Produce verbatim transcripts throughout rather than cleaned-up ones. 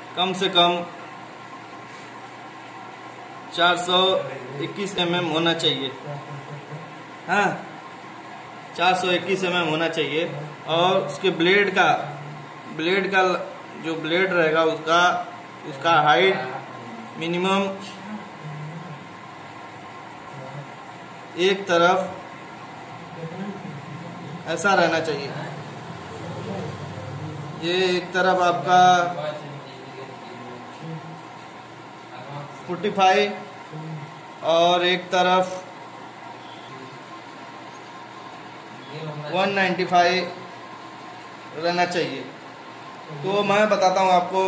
कम से कम चार सौ इक्कीस एम एम होना चाहिए। हाँ, चार सौ इक्कीस एम एम होना चाहिए। और उसके ब्लेड का ब्लेड का जो ब्लेड रहेगा उसका उसका हाइट मिनिमम एक तरफ ऐसा रहना चाहिए। ये एक तरफ आपका पैंतालीस और एक तरफ एक सौ पचानवे रहना चाहिए। तो मैं बताता हूँ आपको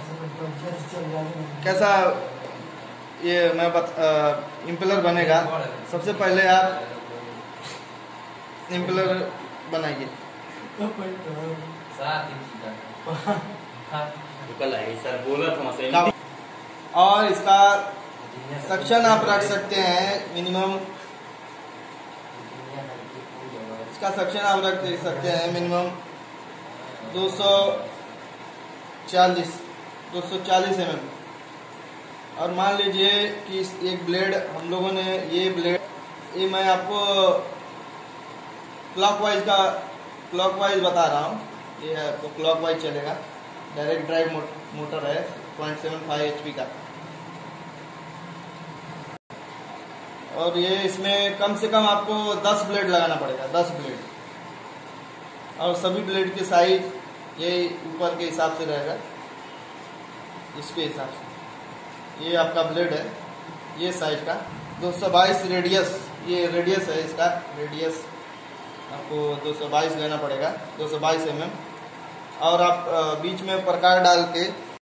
कैसा ये मैं बत, इम्पेलर बनेगा। सबसे पहले आप इम्पेलर बनाइए। और इसका सक्शन आप रख सकते हैं मिनिमम, इसका सक्शन आप रख सकते हैं मिनिमम दो सौ चालीस दो सौ चालीस एम एम। और मान लीजिए कि एक ब्लेड हम लोगों ने ये ब्लेड ये मैं आपको क्लॉकवाइज का क्लॉकवाइज बता रहा हूँ। ये आपको क्लॉकवाइज चलेगा। डायरेक्ट ड्राइव मोटर है point seven five H P का। और ये इसमें कम से कम आपको दस ब्लेड लगाना पड़ेगा, दस ब्लेड। और सभी ब्लेड के साइज ये ऊपर के हिसाब से रहेगा, इसके हिसाब से। ये आपका ब्लेड है ये साइज का दो सौ बाईस रेडियस, ये रेडियस है इसका। रेडियस आपको दो सौ बाईस लेना पड़ेगा, दो सौ बाईस एम एम। और आप बीच में प्रकार डाल के